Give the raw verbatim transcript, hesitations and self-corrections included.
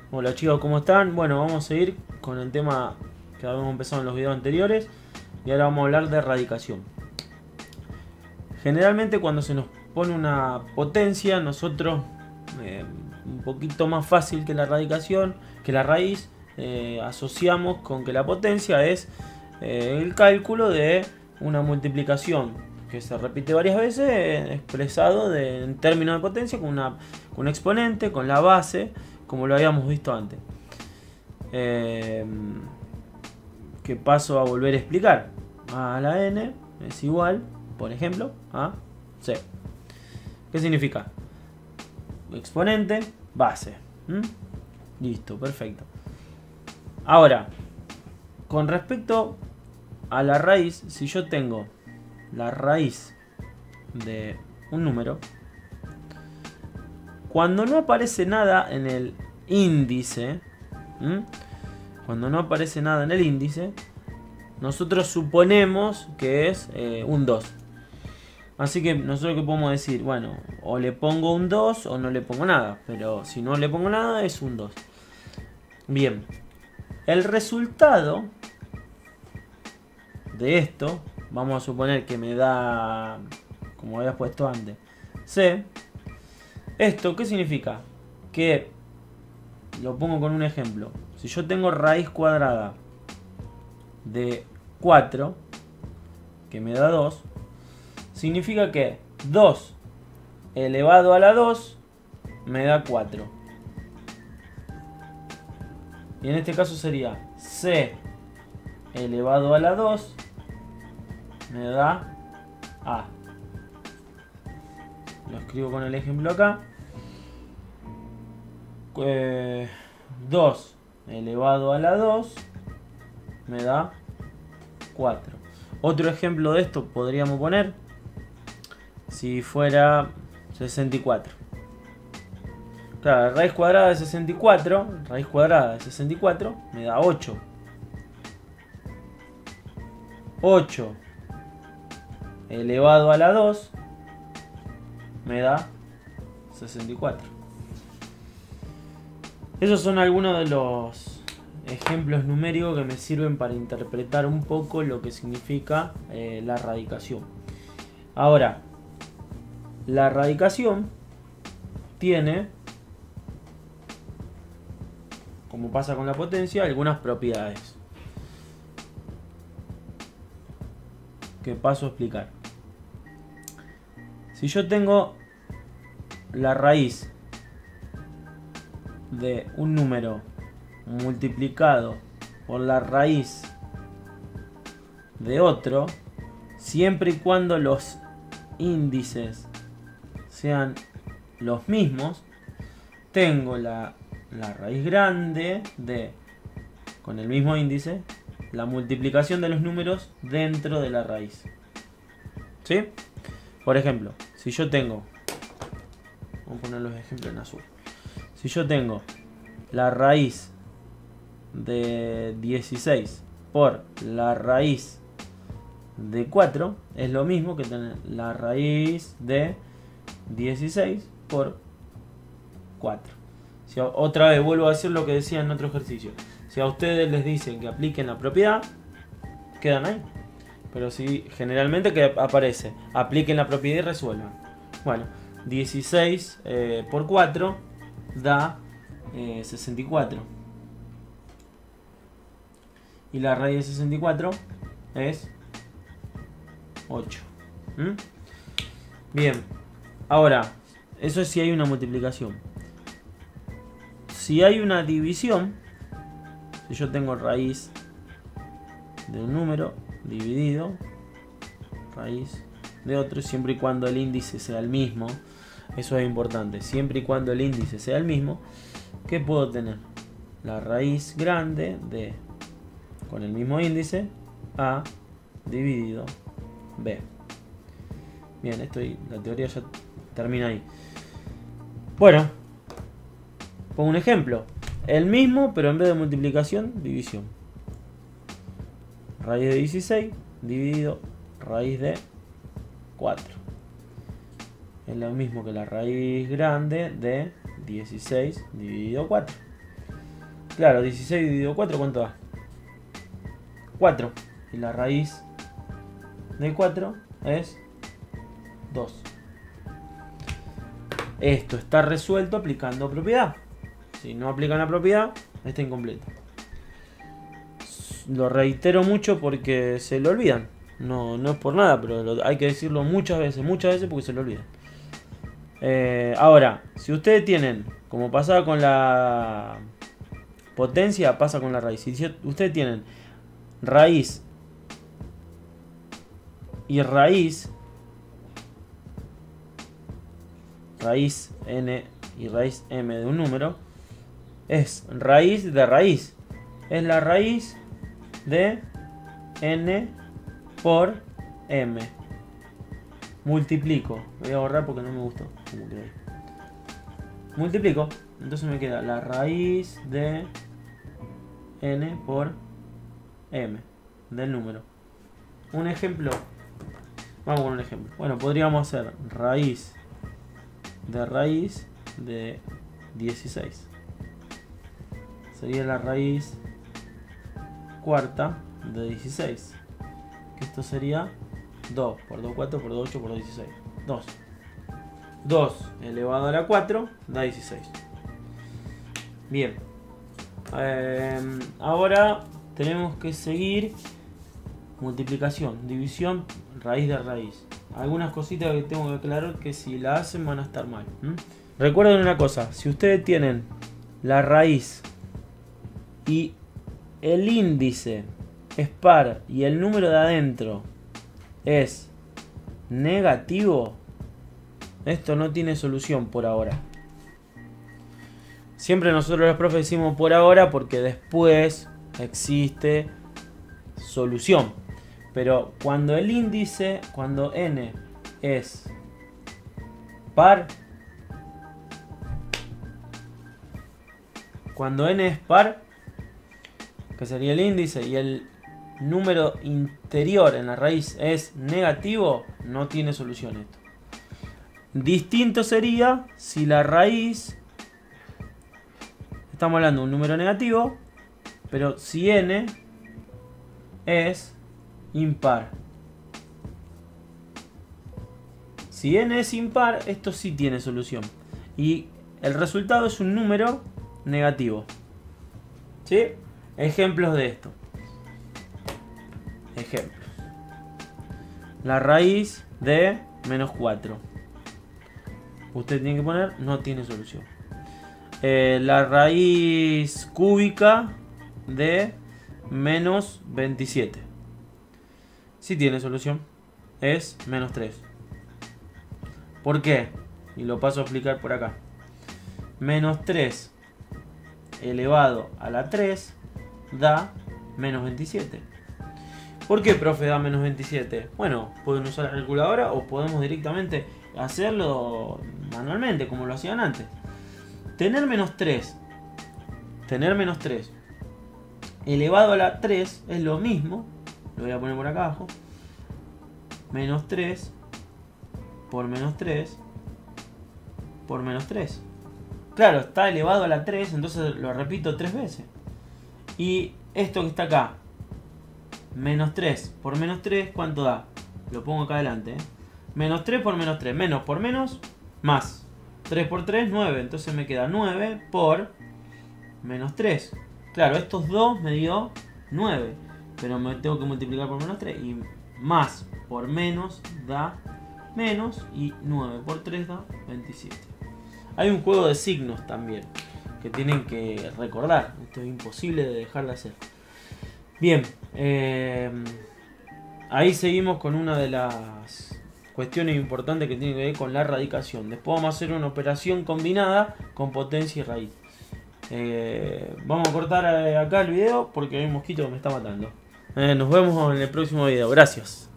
Hola chicos, ¿cómo están? Bueno, vamos a seguir con el tema que habíamos empezado en los videos anteriores y ahora vamos a hablar de radicación. Generalmente cuando se nos pone una potencia, nosotros, eh, un poquito más fácil que la radicación, que la raíz, eh, asociamos con que la potencia es eh, el cálculo de una multiplicación que se repite varias veces, eh, expresado de, en términos de potencia con, una, con un exponente, con la base, como lo habíamos visto antes. Eh, que paso a volver a explicar. A a la n es igual, por ejemplo, a c. ¿Qué significa? Exponente, base. ¿Mm? Listo, perfecto. Ahora, con respecto a la raíz, si yo tengo la raíz de un número, cuando no aparece nada en el índice, ¿m? cuando no aparece nada en el índice, nosotros suponemos que es eh, un dos. Así que nosotros que podemos decir, bueno, o le pongo un dos o no le pongo nada. Pero si no le pongo nada es un dos. Bien, el resultado de esto, vamos a suponer que me da, como había puesto antes, c. ¿Esto qué significa? Que, lo pongo con un ejemplo, si yo tengo raíz cuadrada de cuatro, que me da dos, significa que dos elevado a la dos me da cuatro. Y en este caso sería c elevado a la dos me da a. Lo escribo con el ejemplo acá. Eh, dos elevado a la dos me da cuatro. Otro ejemplo de esto podríamos poner si fuera sesenta y cuatro. Claro, raíz cuadrada de sesenta y cuatro, raíz cuadrada de sesenta y cuatro me da ocho. ocho elevado a la dos me da sesenta y cuatro. Esos son algunos de los ejemplos numéricos que me sirven para interpretar un poco lo que significa eh, la radicación. Ahora, la radicación tiene, como pasa con la potencia, algunas propiedades que paso a explicar. Si yo tengo la raíz de un número multiplicado por la raíz de otro, siempre y cuando los índices sean los mismos, tengo la, la raíz grande de, con el mismo índice, la multiplicación de los números dentro de la raíz. ¿Sí? Por ejemplo, si yo tengo, vamos a poner los ejemplos en azul. Si yo tengo la raíz de dieciséis por la raíz de cuatro, es lo mismo que tener la raíz de dieciséis por cuatro. Si a, otra vez vuelvo a decir lo que decía en otro ejercicio. Si a ustedes les dicen que apliquen la propiedad, quedan ahí. Pero si generalmente que aparece, apliquen la propiedad y resuelvan. Bueno, dieciséis eh, por cuatro da eh, sesenta y cuatro. Y la raíz de sesenta y cuatro es ocho. ¿Mm? Bien, ahora, eso es si hay una multiplicación. Si hay una división, si yo tengo raíz de un número dividido raíz de otro, siempre y cuando el índice sea el mismo, eso es importante, siempre y cuando el índice sea el mismo, ¿qué puedo tener? La raíz grande de, con el mismo índice, a dividido b. Bien, esto y la teoría ya termina ahí. Bueno, pongo un ejemplo, el mismo pero en vez de multiplicación, división. Raíz de dieciséis dividido raíz de cuatro. Es lo mismo que la raíz grande de dieciséis dividido cuatro. Claro, dieciséis dividido cuatro, ¿cuánto da? cuatro. Y la raíz de cuatro es dos. Esto está resuelto aplicando propiedad. Si no aplican la propiedad, está incompleto. Lo reitero mucho porque se lo olvidan. No, no es por nada, pero lo, hay que decirlo muchas veces, muchas veces porque se lo olvidan. Eh, ahora, si ustedes tienen, como pasaba con la potencia, pasa con la raíz. Si ustedes tienen raíz y raíz, raíz n y raíz m de un número, es raíz de raíz. Es la raíz de n por m. Multiplico. Voy a borrar porque no me gustó como quedó. Multiplico. Entonces me queda la raíz de n por m del número. Un ejemplo. Vamos con un ejemplo. Bueno, podríamos hacer raíz de raíz de dieciséis. Sería la raíz cuarta de dieciséis. Que esto sería dos por dos, cuatro por dos, ocho por dos, dieciséis. dos. dos elevado a la cuatro da dieciséis. Bien. Eh, ahora tenemos que seguir multiplicación, división, raíz de raíz. Algunas cositas que tengo que aclarar que si la hacen van a estar mal. ¿Mm? Recuerden una cosa, si ustedes tienen la raíz y el índice es par y el número de adentro es negativo, esto no tiene solución por ahora. Siempre nosotros los profes decimos por ahora porque después existe solución. Pero cuando el índice, cuando n es par, cuando n es par, que sería el índice, y el número interior en la raíz es negativo, no tiene solución esto. Distinto sería si la raíz, estamos hablando de un número negativo, pero si n es impar. Si n es impar, esto sí tiene solución. Y el resultado es un número negativo. ¿Sí? Ejemplos de esto. Ejemplos. La raíz de menos cuatro. Usted tiene que poner, no tiene solución. Eh, la raíz cúbica de menos veintisiete. Sí tiene solución. Es menos tres. ¿Por qué? Y lo paso a explicar por acá. Menos tres elevado a la tres da menos veintisiete. ¿Por qué, profe, da menos veintisiete? Bueno, pueden usar la calculadora o podemos directamente hacerlo manualmente, como lo hacían antes. Tener menos tres, tener menos tres elevado a la tres es lo mismo. Lo voy a poner por acá abajo. Menos tres por menos tres por menos tres. Claro, está elevado a la tres, entonces lo repito tres veces. Y esto que está acá, menos tres por menos tres, ¿cuánto da? Lo pongo acá adelante. ¿eh? Menos tres por menos tres. Menos por menos, más. tres por tres, nueve. Entonces me queda nueve por menos tres. Claro, estos dos me dio nueve. Pero me tengo que multiplicar por menos tres. Y más por menos da menos. Y nueve por tres da veintisiete. Hay un juego de signos también que tienen que recordar. Esto es imposible de dejar de hacer. Bien. Eh, ahí seguimos con una de las cuestiones importantes que tiene que ver con la radicación. Después vamos a hacer una operación combinada con potencia y raíz. Eh, vamos a cortar acá el video porque hay un mosquito que me está matando. Eh, nos vemos en el próximo video. Gracias.